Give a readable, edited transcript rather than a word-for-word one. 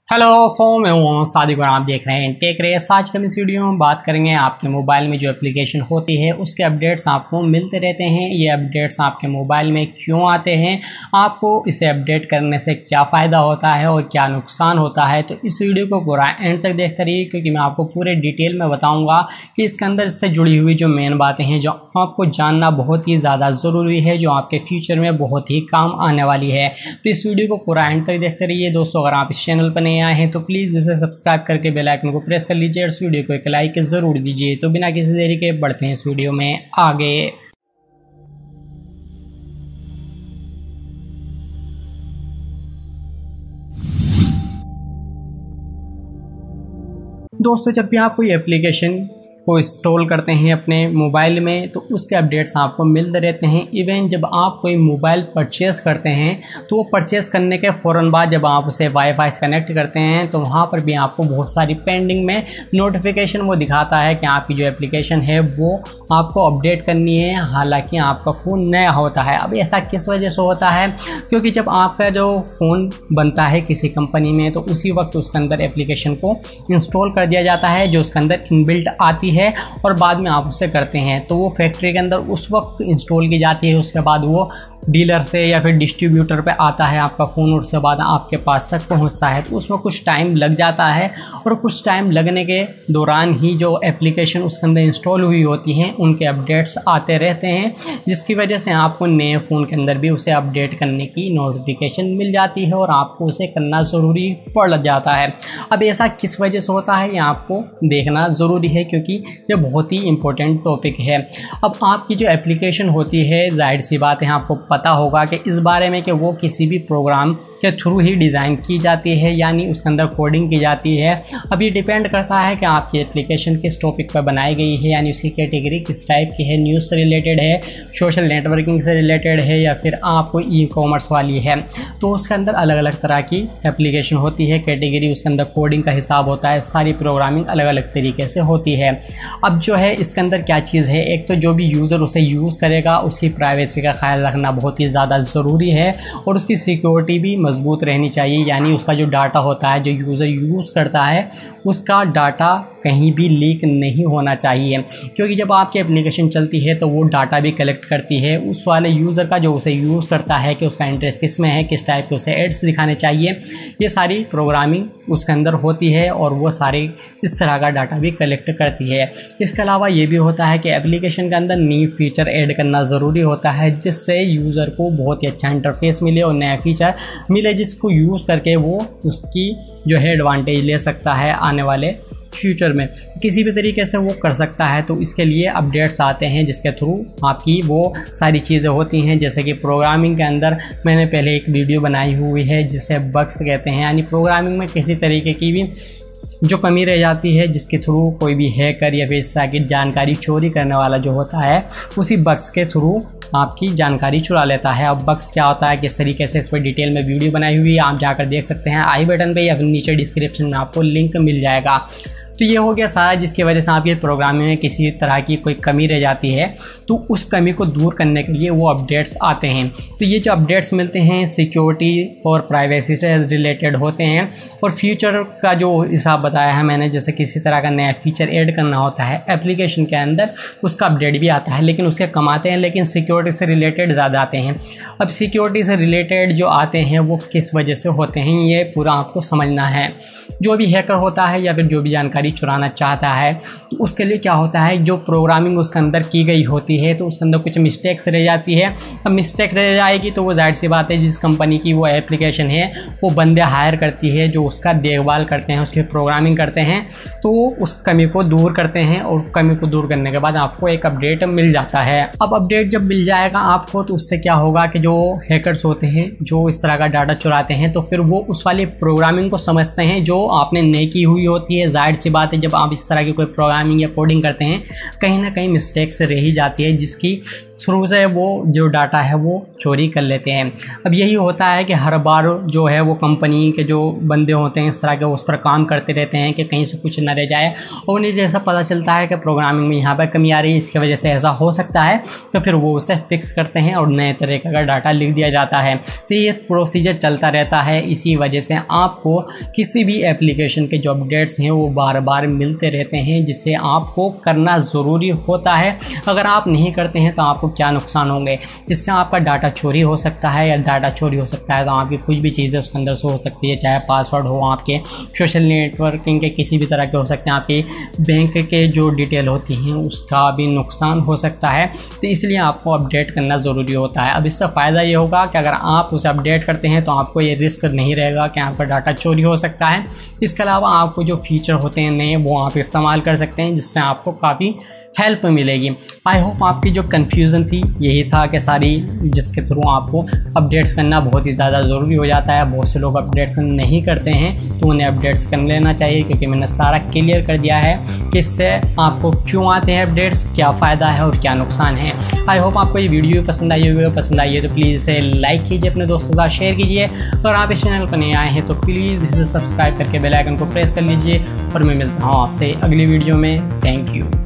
Hello मैं हूँ सादिक और आप देख रहे हैं टेक रेस। आज के इस वीडियो में बात करेंगे आपके मोबाइल में जो एप्लीकेशन होती है उसके अपडेट्स आपको मिलते रहते हैं। ये अपडेट्स आपके मोबाइल में क्यों आते हैं, आपको इसे अपडेट करने से क्या फ़ायदा होता है और क्या नुकसान होता है। तो इस वीडियो को पूरा एंड तक देखते रहिए, क्योंकि मैं आपको पूरे डिटेल में बताऊँगा कि इसके अंदर इससे जुड़ी हुई जो मेन बातें हैं जो आपको जानना बहुत ही ज़्यादा ज़रूरी है, जो आपके फ्यूचर में बहुत ही काम आने वाली है। तो इस वीडियो को पूरा एंड तक देखते रहिए। दोस्तों, अगर आप इस चैनल पर आए हैं तो प्लीज़ इसे सब्सक्राइब करके बेल आइकन को प्रेस कर लीजिए और इस वीडियो को एक लाइक ज़रूर दीजिए। तो बिना किसी देरी के बढ़ते हैं इस वीडियो में आगे। दोस्तों, जब भी आप कोई एप्लीकेशन को इंस्टॉल करते हैं अपने मोबाइल में तो उसके अपडेट्स आपको मिलते रहते हैं। इवन जब आप कोई मोबाइल परचेस करते हैं तो वो परचेस करने के फ़ौरन बाद जब आप उसे वाईफाई से कनेक्ट करते हैं तो वहाँ पर भी आपको बहुत सारी पेंडिंग में नोटिफिकेशन वो दिखाता है कि आपकी जो एप्लीकेशन है वो आपको अपडेट करनी है, हालांकि आपका फ़ोन नया होता है। अब ऐसा किस वजह से होता है? क्योंकि जब आपका जो फ़ोन बनता है किसी कंपनी में तो उसी वक्त उसके अंदर एप्लीकेशन को इंस्टॉल कर दिया जाता है जो उसके अंदर इनबिल्ट आती है और बाद में आप उसे करते हैं तो वो फैक्ट्री के अंदर उस वक्त इंस्टॉल की जाती है। उसके बाद वो डीलर से या फिर डिस्ट्रीब्यूटर पे आता है आपका फ़ोन और उसके बाद आपके पास तक पहुंचता है। तो उसमें कुछ टाइम लग जाता है और कुछ टाइम लगने के दौरान ही जो एप्लीकेशन उसके अंदर इंस्टॉल हुई होती हैं उनके अपडेट्स आते रहते हैं, जिसकी वजह से आपको नए फ़ोन के अंदर भी उसे अपडेट करने की नोटिफिकेशन मिल जाती है और आपको उसे करना ज़रूरी पड़ जाता है। अब ऐसा किस वजह से होता है ये आपको देखना ज़रूरी है, क्योंकि ये बहुत ही इम्पोर्टेंट टॉपिक है। अब आपकी जो एप्लीकेशन होती है, जाहिर सी बात है आपको पता होगा कि इस बारे में कि वो किसी भी प्रोग्राम के थ्रू ही डिज़ाइन की जाती है, यानी उसके अंदर कोडिंग की जाती है। अब ये डिपेंड करता है कि आपकी एप्लीकेशन किस टॉपिक पर बनाई गई है, यानी उसकी कैटेगरी किस टाइप की है, न्यूज़ से रिलेटेड है, सोशल नेटवर्किंग से रिलेटेड है या फिर आपको ई कॉमर्स वाली है। तो उसके अंदर अलग अलग तरह की एप्लीकेशन होती है, कैटेगरी उसके अंदर कोडिंग का हिसाब होता है, सारी प्रोग्रामिंग अलग अलग तरीके से होती है। अब जो है इसके अंदर क्या चीज़ है, एक तो जो भी यूज़र उसे यूज़ करेगा उसकी प्राइवेसी का ख्याल रखना बहुत ही ज़्यादा ज़रूरी है और उसकी सिक्योरिटी भी मजबूत रहनी चाहिए, यानी उसका जो डाटा होता है जो यूज़र यूज़ करता है उसका डाटा कहीं भी लीक नहीं होना चाहिए। क्योंकि जब आपकी एप्लीकेशन चलती है तो वो डाटा भी कलेक्ट करती है उस वाले यूज़र का जो उसे यूज़ करता है कि उसका इंटरेस्ट किस में है, किस टाइप के उसे एड्स दिखाने चाहिए। ये सारी प्रोग्रामिंग उसके अंदर होती है और वो सारी इस तरह का डाटा भी कलेक्ट करती है। इसके अलावा ये भी होता है कि एप्लीकेशन के अंदर न्यू फीचर ऐड करना ज़रूरी होता है, जिससे यूज़र को बहुत ही अच्छा इंटरफेस मिले और नया फीचर मिले जिसको यूज़ करके वो उसकी जो है एडवांटेज ले सकता है आने वाले फ्यूचर में, किसी भी तरीके से वो कर सकता है। तो इसके लिए अपडेट्स आते हैं जिसके थ्रू आपकी वो सारी चीज़ें होती हैं। जैसे कि प्रोग्रामिंग के अंदर मैंने पहले एक वीडियो बनाई हुई है जिसे बग्स कहते हैं, यानी प्रोग्रामिंग में किसी तरीके की भी जो कमी रह जाती है जिसके थ्रू कोई भी हैकर या फिर इस तरह की जानकारी चोरी करने वाला जो होता है उसी बग्स के थ्रू आपकी जानकारी चुरा लेता है। अब बग्स क्या होता है, किस तरीके से, इस पर डिटेल में वीडियो बनाई हुई है, आप जाकर देख सकते हैं आई बटन पे या फिर नीचे डिस्क्रिप्शन में आपको लिंक मिल जाएगा। तो ये हो गया सारा, जिसकी वजह से आपके प्रोग्रामिंग में किसी तरह की कोई कमी रह जाती है तो उस कमी को दूर करने के लिए वो अपडेट्स आते हैं। तो ये जो अपडेट्स मिलते हैं सिक्योरिटी और प्राइवेसी से रिलेटेड होते हैं और फ्यूचर का जो हिसाब बताया है मैंने, जैसे किसी तरह का नया फीचर ऐड करना होता है एप्लीकेशन के अंदर उसका अपडेट भी आता है, लेकिन उसके कम आते हैं, लेकिन सिक्योरिटी से रिलेटेड ज़्यादा आते हैं। अब सिक्योरिटी से रिलेटेड जो आते हैं वो किस वजह से होते हैं ये पूरा आपको समझना है। जो भी हैकर होता है या फिर जो भी जानकारी चुराना चाहता है तो उसके लिए क्या होता है, जो प्रोग्रामिंग उसके अंदर की गई होती है तो उसके अंदर कुछ मिस्टेक्स रह जाती है। अब मिस्टेक रह जाएगी तो वो जाहिर सी बात है जिस कंपनी की वो एप्लीकेशन है वो बंदे हायर करती है जो उसका देखभाल करते हैं, उसकी प्रोग्रामिंग करते हैं, तो उस कमी को दूर करते हैं और कमी को दूर करने के बाद आपको एक अपडेट मिल जाता है। अब अपडेट जब मिल जाएगा आपको तो उससे क्या होगा कि जो हैकर्स होते हैं जो इस तरह का डाटा चुराते हैं तो फिर वो उस वाली प्रोग्रामिंग को समझते हैं जो आपने नई की हुई होती है। जाहिर सी बात है जब आप इस तरह की कोई प्रोग्रामिंग या कोडिंग करते हैं कहीं ना कहीं मिस्टेक्स रह ही जाती है जिसकी थ्रू से वो जो डाटा है वो चोरी कर लेते हैं। अब यही होता है कि हर बार जो है वो कंपनी के जो बंदे होते हैं इस तरह के उस पर काम करते रहते हैं कि कहीं से कुछ न रह जाए, और उन्हें जैसा पता चलता है कि प्रोग्रामिंग में यहाँ पर कमी आ रही है, इसकी वजह से ऐसा हो सकता है, तो फिर वो उसे फिक्स करते हैं और नए तरीके का डाटा लिख दिया जाता है। तो ये प्रोसीजर चलता रहता है। इसी वजह से आपको किसी भी एप्लीकेशन के जो अपडेट्स हैं वो बार बार मिलते रहते हैं, जिसे आपको करना ज़रूरी होता है। अगर आप नहीं करते हैं तो आपको क्या नुकसान होंगे, इससे आपका डाटा चोरी हो सकता है, या डाटा चोरी हो सकता है तो आपकी कुछ भी चीज़ें उसके अंदर से हो सकती है, चाहे पासवर्ड हो, आपके सोशल नेटवर्किंग के किसी भी तरह के हो सकते हैं, आपके बैंक के जो डिटेल होती हैं उसका भी नुकसान हो सकता है। तो इसलिए आपको अपडेट करना ज़रूरी होता है। अब इससे फ़ायदा ये होगा कि अगर आप उसे अपडेट करते हैं तो आपको ये रिस्क नहीं रहेगा कि आपका डाटा चोरी हो सकता है। इसके अलावा आपको जो फीचर होते हैं नए वो आप इस्तेमाल कर सकते हैं, जिससे आपको काफ़ी हेल्प मिलेगी। आई होप आपकी जो कन्फ्यूज़न थी यही था कि सारी जिसके थ्रू आपको अपडेट्स करना बहुत ही ज़्यादा ज़रूरी हो जाता है। बहुत से लोग अपडेट्स नहीं करते हैं तो उन्हें अपडेट्स कर लेना चाहिए, क्योंकि मैंने सारा क्लियर कर दिया है कि इससे आपको क्यों आते हैं अपडेट्स, क्या फ़ायदा है और क्या नुकसान है। आई होप आपको ये वीडियो पसंद आई होगी। पसंद आई है तो प्लीज़ इसे लाइक कीजिए, अपने दोस्तों के साथ शेयर कीजिए। अगर आप इस चैनल पर नए आए हैं तो प्लीज़ इसे सब्सक्राइब करके बेल आइकन को प्रेस कर लीजिए। और मैं मिलता हूँ आपसे अगली वीडियो में। Thank you.